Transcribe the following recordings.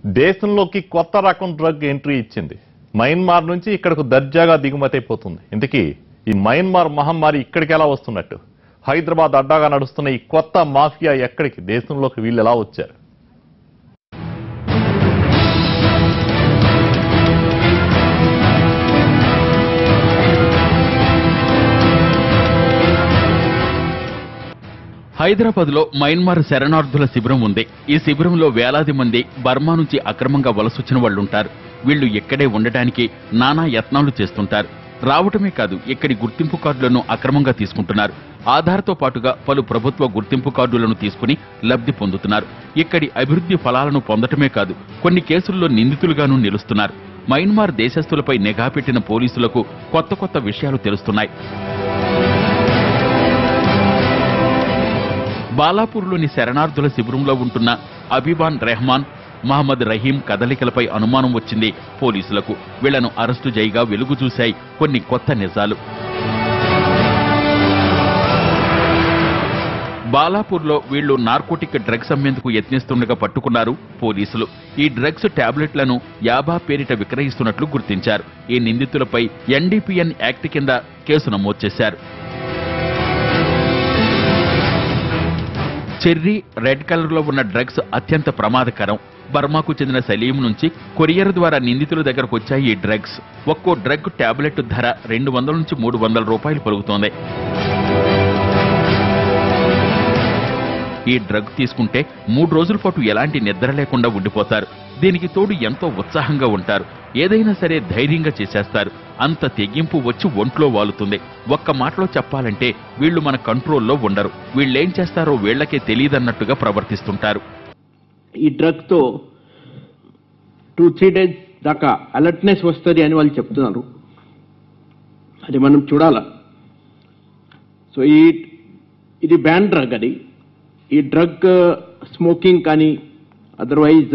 దేశంలోకి కొత్త రకం డ్రగ్ ఎంట్రీ ఇచ్చింది. మయన్మార్ నుంచి ఇక్కడకు దర్జాగా దిగుమతి అయిపోతుంది. ఇంతకీ ఈ మయన్మార్ మహమ్మారి ఇక్కడికి ఎలా వస్తున్నట్టు? హైదరాబాద్ అడ్డాగా నడుస్తున్న ఈ కొత్త మాఫియా ఎక్కడికి, దేశంలోకి వీళ్ళు ఎలా వచ్చారు? హైదరాబాద్ లో మయన్మార్ శరణార్థుల శిబిరం ఉంది. ఈ శిబిరంలో వేలాది మంది బర్మా నుంచి అక్రమంగా వలసొచ్చిన వాళ్లుంటారు. వీళ్లు ఇక్కడే ఉండటానికి నానా యత్నాలు చేస్తుంటారు. రావటమే కాదు, ఇక్కడి గుర్తింపు కార్డులను అక్రమంగా తీసుకుంటున్నారు. ఆధార్తో పాటుగా పలు ప్రభుత్వ గుర్తింపు కార్డులను తీసుకుని లబ్ధి పొందుతున్నారు. ఇక్కడి అభివృద్ధి ఫలాలను పొందటమే కాదు, కొన్ని కేసుల్లో నిందితులుగానూ నిలుస్తున్నారు. మయన్మార్ దేశస్థులపై నిఘా పెట్టిన పోలీసులకు కొత్త కొత్త విషయాలు తెలుస్తున్నాయి. బాలాపూర్లోని శరణార్థుల శిబిరంలో ఉంటున్న అబీబాన్ రెహమాన్, మహమ్మద్ రహీం కదలికలపై అనుమానం వచ్చింది పోలీసులకు. వీళ్లను అరెస్టు చేయగా వెలుగు చూశాయి కొన్ని కొత్త నిజాలు. బాలాపూర్లో వీళ్లు నార్కోటిక్ డ్రగ్స్ అమ్మేందుకు యత్నిస్తుండగా పట్టుకున్నారు పోలీసులు. ఈ డ్రగ్స్ టాబ్లెట్లను యాబా పేరిట విక్రయిస్తున్నట్లు గుర్తించారు. ఈ నిందితులపై ఎన్డీపీఎన్ యాక్ట్ కింద కేసు నమోదు చేశారు. చెర్రీ, రెడ్ కలర్ లో ఉన్న డ్రగ్స్ అత్యంత ప్రమాదకరం. బర్మాకు చెందిన సలీం నుంచి కొరియర్ ద్వారా నిందితుల దగ్గరకు వచ్చాయి ఈ డ్రగ్స్. ఒక్కో డ్రగ్ టాబ్లెట్ ధర 200 నుంచి 300 రూపాయలు పలుకుతోంది. ఈ డ్రగ్ తీసుకుంటే 3 రోజుల పాటు ఎలాంటి నిద్ర లేకుండా ఉండిపోతారు. దీనికి తోడు ఎంతో ఉత్సాహంగా ఉంటారు. ఏదైనా సరే ధైర్యంగా చేసేస్తారు. అంత తెగింపు వచ్చి ఒంట్లో వాలుతుంది. ఒక్క మాటలో చెప్పాలంటే వీళ్లు మన కంట్రోల్లో ఉండరు. వీళ్ళేం చేస్తారో వీళ్లకే తెలియదన్నట్టుగా ప్రవర్తిస్తుంటారు. ఈ డ్రగ్ తో 2-3 డేస్ దాకా అలర్ట్నెస్ వస్తుంది అని వాళ్ళు చెప్తున్నారు. అది మనం చూడాలా. సో ఇది బ్యాన్ డ్రగ్. అది ఈ డ్రగ్ స్మోకింగ్ కానీ అదర్వైజ్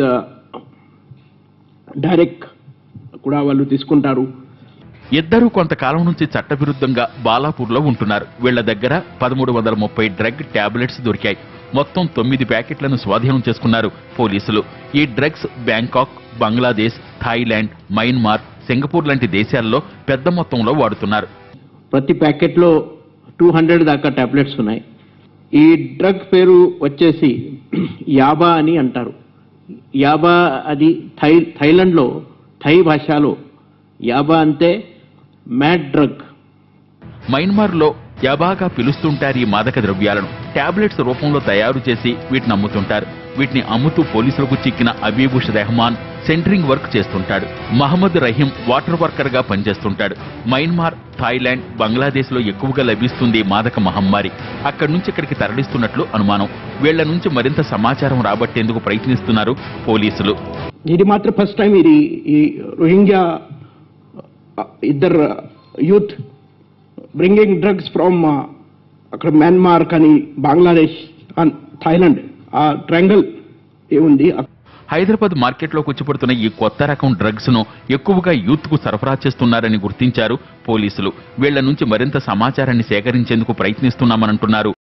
డైరెక్ట్ కూడా వాళ్ళు తీసుకుంటారు. ఇద్దరూ కొంతకాలం నుంచి చట్టవిరుద్ధంగా బాలాపూర్లో ఉంటున్నారు. వీళ్ల దగ్గర 1330 డ్రగ్ టాబ్లెట్స్ దొరికాయి. మొత్తం 9 ప్యాకెట్లను స్వాధీనం చేసుకున్నారు పోలీసులు. ఈ drugs Bangkok, Bangladesh, Thailand, Myanmar, Singapore లాంటి దేశాల్లో పెద్ద మొత్తంలో వాడుతున్నారు. ప్రతి ప్యాకెట్లో 200 దాకా టాబ్లెట్స్ ఉన్నాయి. ఈ డ్రగ్ పేరు వచ్చేసి యాబా అని అంటారు. యాబా అది థైలాండ్లో, థై భాషలో యాబా అంటే మ్యాడ్ డ్రగ్. మయన్మార్లో యాబాగా పిలుస్తుంటారు ఈ మాదక ద్రవ్యాలను. టాబ్లెట్స్ రూపంలో తయారు చేసి వీటిని అమ్ముతుంటారు. వీటిని అమ్ముతూ పోలీసులకు చిక్కిన అబీబుష్ రెహమాన్ సెంటరింగ్ వర్క్ చేస్తుంటాడు. మహమ్మద్ రహీం వాటర్ వర్కర్ గా పనిచేస్తుంటాడు. మయన్మార్, థాయిలాండ్, బంగ్లాదేశ్ లో ఎక్కువగా లభిస్తుంది మాదక మహమ్మారి. అక్కడి నుంచి ఇక్కడికి తరలిస్తున్నట్లు అనుమానం. వీళ్ల నుంచి మరింత సమాచారం రాబట్టేందుకు ప్రయత్నిస్తున్నారు పోలీసులు. ఇది మాత్రం ఫస్ట్ టైం ఇది ఈ రోహింగ్యా ఇద్దరు యూత్ బ్రింగింగ్ డ్రగ్స్ ఫ్రమ్ అక్కడ మయన్మార్ కానీ బంగ్లాదేశ్ అండ్ థాయిలాండ్ ఆ ట్రయాంగిల్ ఏముంది. హైదరాబాద్ మార్కెట్లోకి వచ్చిపడుతున్న ఈ కొత్త రకం డ్రగ్స్ ను ఎక్కువగా యూత్ కు సరఫరా చేస్తున్నారని గుర్తించారు పోలీసులు. వీళ్ల నుంచి మరింత సమాచారాన్ని సేకరించేందుకు ప్రయత్నిస్తున్నామనంటున్నారు